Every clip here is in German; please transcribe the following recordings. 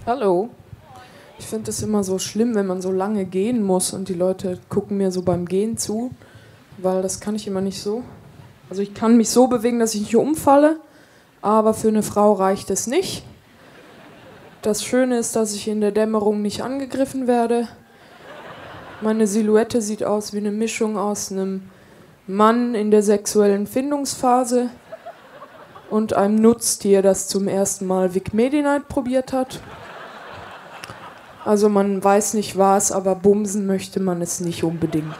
Hallo. Ich finde es immer so schlimm, wenn man so lange gehen muss und die Leute gucken mir so beim Gehen zu, weil das kann ich immer nicht so. Also ich kann mich so bewegen, dass ich nicht umfalle, aber für eine Frau reicht es nicht. Das Schöne ist, dass ich in der Dämmerung nicht angegriffen werde. Meine Silhouette sieht aus wie eine Mischung aus einem Mann in der sexuellen Findungsphase und einem Nutztier, das zum ersten Mal Vic Medi-Night probiert hat. Also man weiß nicht was, aber bumsen möchte man es nicht unbedingt.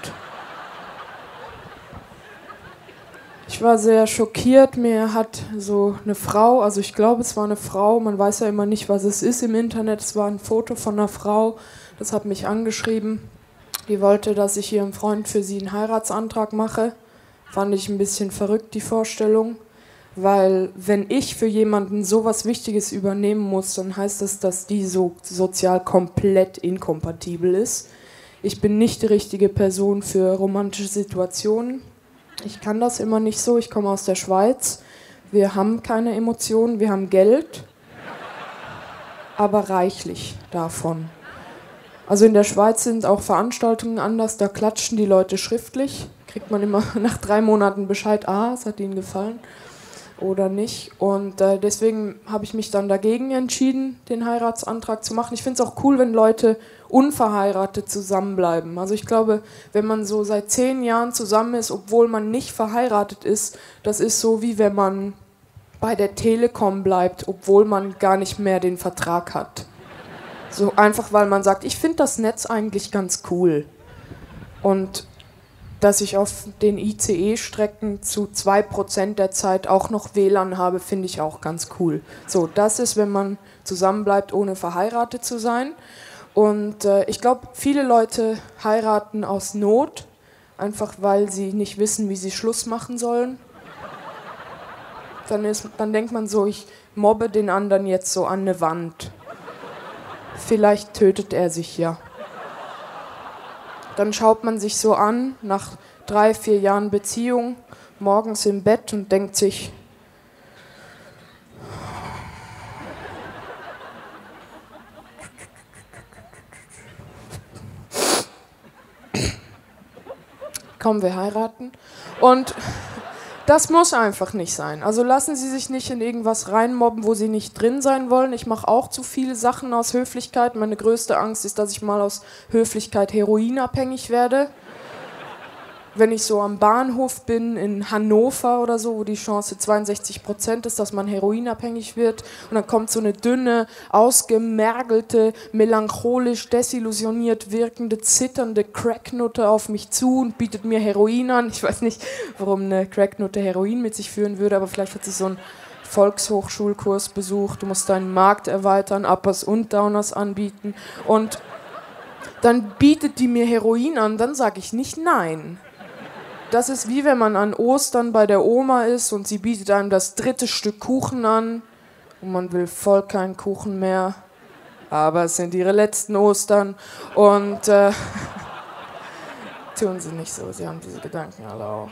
Ich war sehr schockiert, mir hat so eine Frau, also ich glaube es war eine Frau, man weiß ja immer nicht, was es ist im Internet, es war ein Foto von einer Frau, das hat mich angeschrieben. Die wollte, dass ich ihrem Freund für sie einen Heiratsantrag mache. Fand ich ein bisschen verrückt, die Vorstellung. Weil wenn ich für jemanden sowas Wichtiges übernehmen muss, dann heißt das, dass die so sozial komplett inkompatibel ist. Ich bin nicht die richtige Person für romantische Situationen. Ich kann das immer nicht so. Ich komme aus der Schweiz. Wir haben keine Emotionen, wir haben Geld, aber reichlich davon. Also in der Schweiz sind auch Veranstaltungen anders, da klatschen die Leute schriftlich. Kriegt man immer nach 3 Monaten Bescheid, es hat ihnen gefallen oder nicht. Und deswegen habe ich mich dann dagegen entschieden, den Heiratsantrag zu machen. Ich finde es auch cool, wenn Leute unverheiratet zusammenbleiben. Also ich glaube, wenn man so seit 10 Jahren zusammen ist, obwohl man nicht verheiratet ist, das ist so, wie wenn man bei der Telekom bleibt, obwohl man gar nicht mehr den Vertrag hat. So einfach, weil man sagt, ich finde das Netz eigentlich ganz cool. Und dass ich auf den ICE-Strecken zu 2% der Zeit auch noch WLAN habe, finde ich auch ganz cool. So, das ist, wenn man zusammenbleibt, ohne verheiratet zu sein. Und ich glaube, viele Leute heiraten aus Not, einfach weil sie nicht wissen, wie sie Schluss machen sollen. Dann denkt man so, ich mobbe den anderen jetzt so an eine Wand. Vielleicht tötet er sich ja. Dann schaut man sich so an, nach 3, 4 Jahren Beziehung, morgens im Bett und denkt sich, komm, wir heiraten. Und das muss einfach nicht sein. Also lassen Sie sich nicht in irgendwas reinmobben, wo Sie nicht drin sein wollen. Ich mache auch zu viele Sachen aus Höflichkeit. Meine größte Angst ist, dass ich mal aus Höflichkeit heroinabhängig werde. Wenn ich so am Bahnhof bin in Hannover oder so, wo die Chance 62% ist, dass man heroinabhängig wird, und dann kommt so eine dünne, ausgemergelte, melancholisch, desillusioniert wirkende, zitternde Cracknutte auf mich zu und bietet mir Heroin an. Ich weiß nicht, warum eine Cracknutte Heroin mit sich führen würde, aber vielleicht hat sie so einen Volkshochschulkurs besucht, du musst deinen Markt erweitern, Uppers und Downers anbieten, und dann bietet die mir Heroin an, dann sage ich nicht nein. Das ist wie wenn man an Ostern bei der Oma ist und sie bietet einem das 3. Stück Kuchen an und man will voll keinen Kuchen mehr, aber es sind ihre letzten Ostern und tun sie nicht so, sie haben diese Gedanken alle auch.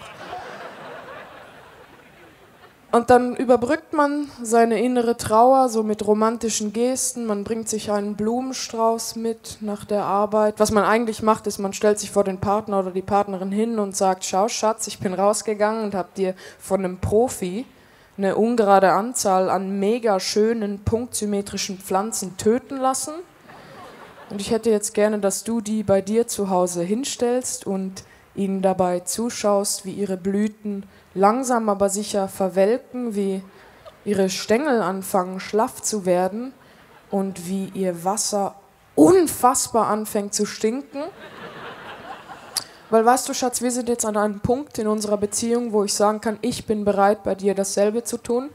Und dann überbrückt man seine innere Trauer so mit romantischen Gesten. Man bringt sich einen Blumenstrauß mit nach der Arbeit. Was man eigentlich macht, ist, man stellt sich vor den Partner oder die Partnerin hin und sagt, schau Schatz, ich bin rausgegangen und habe dir von einem Profi eine ungerade Anzahl an mega schönen, punktsymmetrischen Pflanzen töten lassen. Und ich hätte jetzt gerne, dass du die bei dir zu Hause hinstellst und ihnen dabei zuschaust, wie ihre Blüten langsam aber sicher verwelken, wie ihre Stängel anfangen schlaff zu werden und wie ihr Wasser unfassbar anfängt zu stinken. Weil weißt du, Schatz, wir sind jetzt an einem Punkt in unserer Beziehung, wo ich sagen kann, ich bin bereit, bei dir dasselbe zu tun.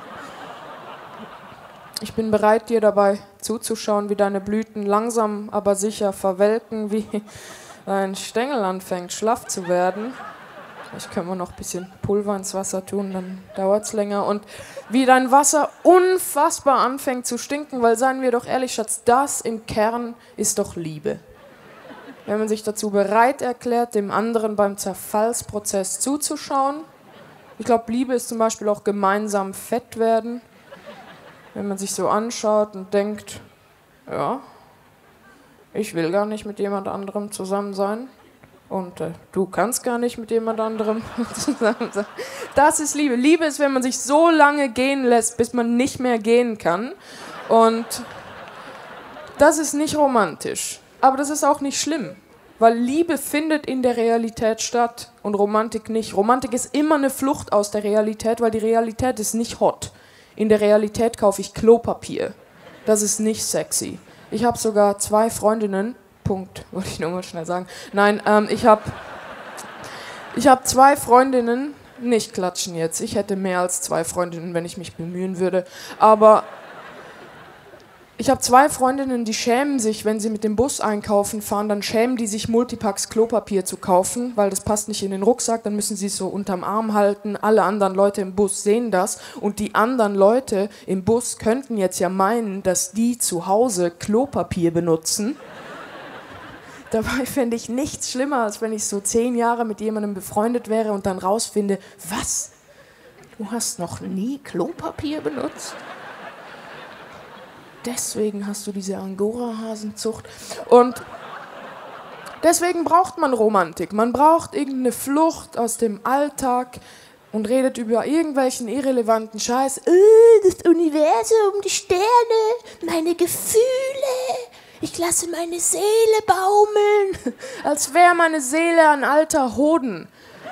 Ich bin bereit, dir dabei zuzuschauen, wie deine Blüten langsam aber sicher verwelken, wie dein Stängel anfängt schlaff zu werden. Vielleicht können wir noch ein bisschen Pulver ins Wasser tun, dann dauert es länger. Und wie dein Wasser unfassbar anfängt zu stinken, weil, seien wir doch ehrlich, Schatz, das im Kern ist doch Liebe. Wenn man sich dazu bereit erklärt, dem anderen beim Zerfallsprozess zuzuschauen. Ich glaube, Liebe ist zum Beispiel auch gemeinsam fett werden. Wenn man sich so anschaut und denkt, ja, ich will gar nicht mit jemand anderem zusammen sein. Und du kannst gar nicht mit jemand anderem zusammen sein. Das ist Liebe. Liebe ist, wenn man sich so lange gehen lässt, bis man nicht mehr gehen kann. Und das ist nicht romantisch. Aber das ist auch nicht schlimm. Weil Liebe findet in der Realität statt und Romantik nicht. Romantik ist immer eine Flucht aus der Realität, weil die Realität ist nicht hot. In der Realität kaufe ich Klopapier. Das ist nicht sexy. Ich habe sogar 2 Freundinnen, Punkt, wollte ich nur mal schnell sagen. Nein, ich hab 2 Freundinnen, nicht klatschen jetzt, ich hätte mehr als 2 Freundinnen, wenn ich mich bemühen würde, aber ich habe 2 Freundinnen, die schämen sich, wenn sie mit dem Bus einkaufen fahren, dann schämen die sich, Multipacks Klopapier zu kaufen, weil das passt nicht in den Rucksack, dann müssen sie es so unterm Arm halten, alle anderen Leute im Bus sehen das und die anderen Leute im Bus könnten jetzt ja meinen, dass die zu Hause Klopapier benutzen. Dabei fände ich nichts schlimmer, als wenn ich so 10 Jahre mit jemandem befreundet wäre und dann rausfinde, was? Du hast noch nie Klopapier benutzt? Deswegen hast du diese Angora-Hasenzucht. Und deswegen braucht man Romantik. Man braucht irgendeine Flucht aus dem Alltag und redet über irgendwelchen irrelevanten Scheiß. Das Universum, die Sterne, meine Gefühle. Ich lasse meine Seele baumeln. Als wäre meine Seele ein alter Hoden.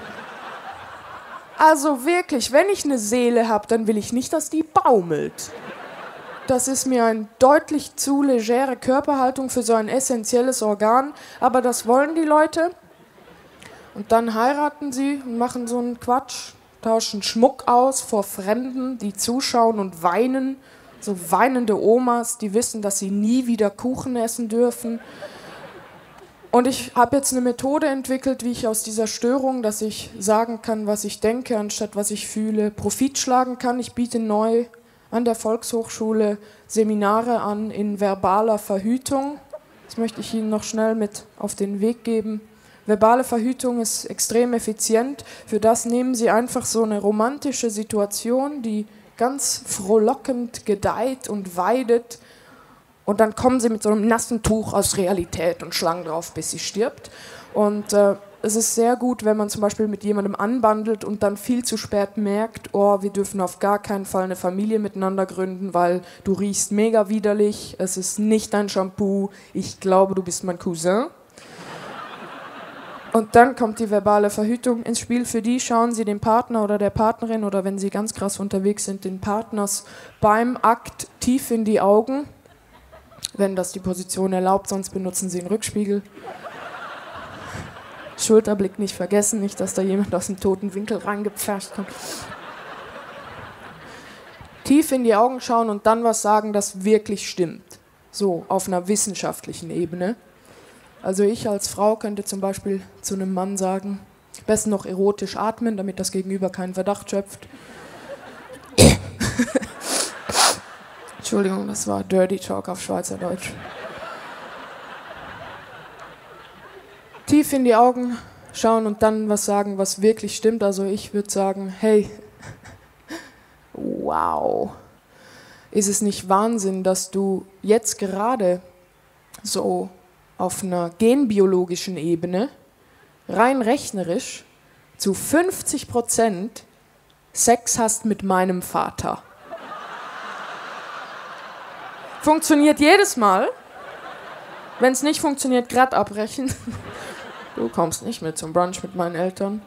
Also wirklich, wenn ich eine Seele habe, dann will ich nicht, dass die baumelt. Das ist mir eine deutlich zu legere Körperhaltung für so ein essentielles Organ. Aber das wollen die Leute. Und dann heiraten sie und machen so einen Quatsch. Tauschen Schmuck aus vor Fremden, die zuschauen und weinen. So weinende Omas, die wissen, dass sie nie wieder Kuchen essen dürfen. Und ich habe jetzt eine Methode entwickelt, wie ich aus dieser Störung, dass ich sagen kann, was ich denke, anstatt was ich fühle, Profit schlagen kann. Ich biete neu an der Volkshochschule Seminare an in verbaler Verhütung. Das möchte ich Ihnen noch schnell mit auf den Weg geben. Verbale Verhütung ist extrem effizient. Für das nehmen Sie einfach so eine romantische Situation, die ganz frohlockend gedeiht und weidet. Und dann kommen sie mit so einem nassen Tuch aus Realität und schlagen drauf, bis sie stirbt. Und es ist sehr gut, wenn man zum Beispiel mit jemandem anbandelt und dann viel zu spät merkt, oh, wir dürfen auf gar keinen Fall eine Familie miteinander gründen, weil du riechst mega widerlich, es ist nicht dein Shampoo, ich glaube, du bist mein Cousin. Und dann kommt die verbale Verhütung ins Spiel. Für die schauen Sie dem Partner oder der Partnerin oder wenn Sie ganz krass unterwegs sind, den Partners beim Akt tief in die Augen, wenn das die Position erlaubt, sonst benutzen Sie einen Rückspiegel. Schulterblick nicht vergessen, nicht, dass da jemand aus dem toten Winkel reingepfercht kommt. Tief in die Augen schauen und dann was sagen, das wirklich stimmt. So, auf einer wissenschaftlichen Ebene. Also ich als Frau könnte zum Beispiel zu einem Mann sagen, besten noch erotisch atmen, damit das Gegenüber keinen Verdacht schöpft. Entschuldigung, das war Dirty Talk auf Schweizerdeutsch. Tief in die Augen schauen und dann was sagen, was wirklich stimmt. Also ich würde sagen, hey, wow, ist es nicht Wahnsinn, dass du jetzt gerade so auf einer genbiologischen Ebene, rein rechnerisch, zu 50% Sex hast mit meinem Vater. Funktioniert jedes Mal. Wenn es nicht funktioniert, grad abbrechen. Du kommst nicht mit zum Brunch mit meinen Eltern.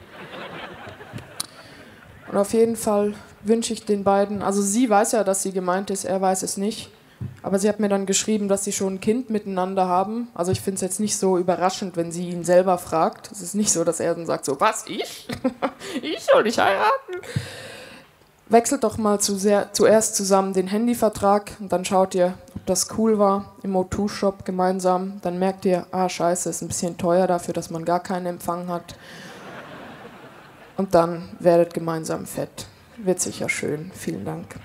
Und auf jeden Fall wünsche ich den beiden, also sie weiß ja, dass sie gemeint ist, er weiß es nicht. Aber sie hat mir dann geschrieben, dass sie schon ein Kind miteinander haben. Also ich finde es jetzt nicht so überraschend, wenn sie ihn selber fragt. Es ist nicht so, dass er dann sagt so, was, ich? Ich soll dich heiraten? Wechselt doch mal zuerst zusammen den Handyvertrag und dann schaut ihr, ob das cool war im O2-Shop gemeinsam. Dann merkt ihr, ah scheiße, ist ein bisschen teuer dafür, dass man gar keinen Empfang hat. Und dann werdet gemeinsam fett. Wird sicher schön. Vielen Dank.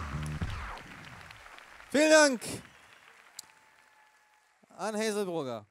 Vielen Dank an Hazel Brugger.